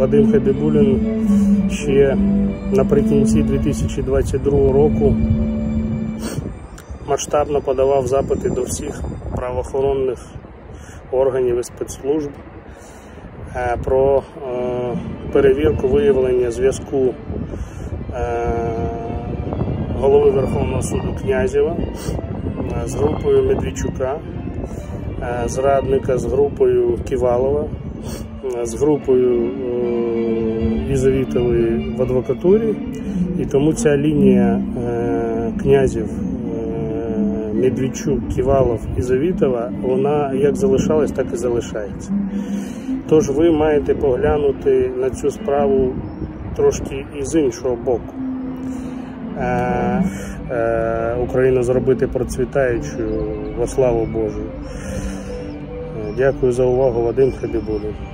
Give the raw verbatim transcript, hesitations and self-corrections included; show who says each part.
Speaker 1: Вадим Хабібулін ще наприкінці дві тисячі двадцять другого року масштабно подавав запити до всіх правоохоронних органів і спецслужб про перевірку виявлення зв'язку голови Верховного суду Князєва з групою Медведчука, зрадника з групою Ківалова, з групою Єзавітової в адвокатурі. І тому ця лінія Князів, Медведчук, Ківалов, Єзавітова, вона як залишалась, так і залишається. Тож ви маєте поглянути на цю справу трошки і з іншого боку. Е, е, Україну зробити процвітаючою во славу Божу. Дякую за увагу. Вадим Хабібулін.